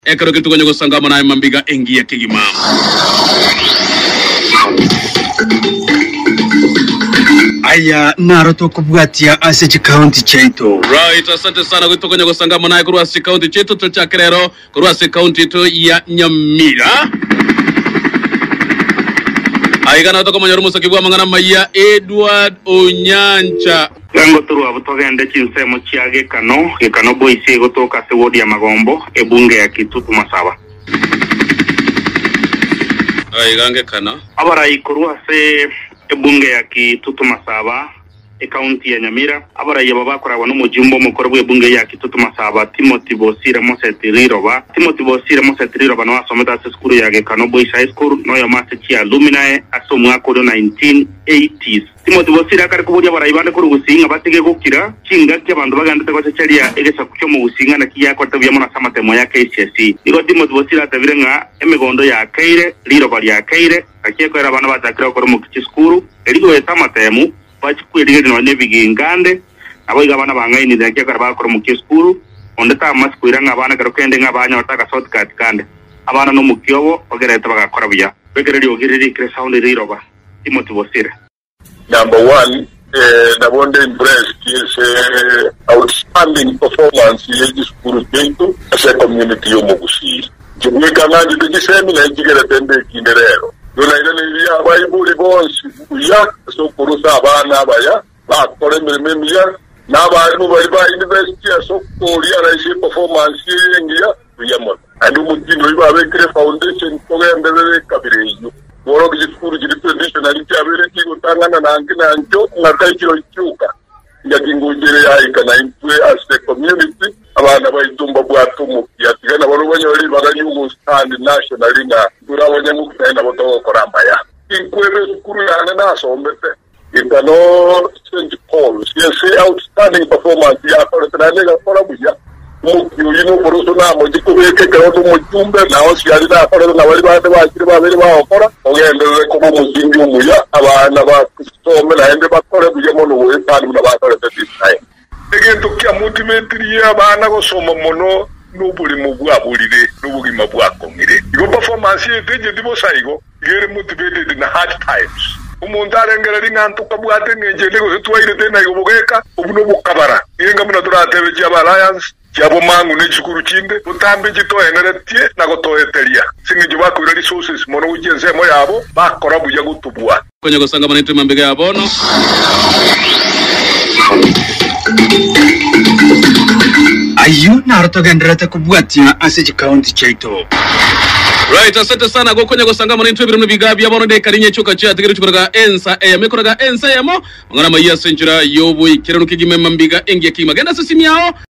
Ekaro kitu kwenye kusangama na mambiga engi ya Kigima. Aya naruto kubwatia Asset County cheto. Right, asante sana kitu kwenye kusangama na kuru Asset County cheto tuchakerero kuru Asset County to ya Nyamira. Aigana kutoka manyarumu sakibwa mangana maya Edward Onyancha. Yango turu abutogende chinsemo chiage kano boise gotoka se wodi ya Magombo ebunge ya Kitutu Masaba. Aigange kana Abara ikurua se ebunge ya Kitutu Masaba county ya Nyamira. Abara yababa kora wano mujumbo mukorobu ebunge ya Kitutu Masaba Timothy Bosire Mosetiriroba no asometa se skuru ya kano boise high school no ya master alumni aso mwaka 1980s. Timothy Bosire akari kubudia barayibande kuri gusinga batege gukira kinga cy'abantu bagandite ko cyariya egesa kucyo mu gusinga na kiyako tabyamo na samatemo ya KCSE. Niko Timothy Bosire atabire nga emegondo ya Kaire liro bali ya Kaire akiyeko era abana batakira ko mu kiskuru erigo etamatemu bachikwirige no nebigingande abo igabana bangaini ndakye karaba ko mu kiskuru ondeta maskwira nga abana karokende nga abanya bataka shortcut kande abana no mukyobo ogereta bagakora bya begereri ogiriri kre sound riroba Timothy Bosire. Number one, Nabonde impressed is outstanding performance in this school as a community Yomogusi. Jumika Nandi the seminar to get attended in the air. Yonaidia Bible bonds, Yak, so Kurusa Bana Baya, Bak for Memia, Naba University, so Korea performance in India, Yamon. And Umuti Foundation program the Kabiri. Worok jikuru tradition ability utangana na angina njo ngakaikiro ichuka yakingunjire yaika impwe as a community abana bayitumba bwatumu yatigana barubanyoli baganyumu stand nationally na turabanya mukenda boto korambaya inkwebe skuru yana nasombete itano St. Paul yes outstanding performance ya koretanega korabuya mukiyino borosona mujikubeke karoto mujumbe naho siyari na koreto na bari bande bakire babere bakora ogendere ko muzingi umuya abana ba Kristo na ende bakore bujemo no wetani na bakore this time egento kya motivate ya abana go soma mono nobuli mugwabulire nobugima bwakongire igo performance yeteje dibo saigo gere motivated in hard times umuntu arengera ringantu kabwate ngejele go twaire tena igobogeka ubuno bukabara inga muna turatebe cya alliance Jabo mangu ne chukuru chinde utambe jito eneretie na gotoeteria singi juba ku resources mono ujenze mo yabo bakora buja gutubwa kwenye kusanga manetu mambega ya bono. Ayu naruto genderete kubwatia Asset County cheto. Right, asante sana go kwenye kusanga manetu ibirunu bigabi ya bono de karinye chuka chia tigiri chukuraga ensa mekoraga ensa yamo ngana maya senjura yobu ikiranu kigime mambiga engi ya Kigima genda sisi miao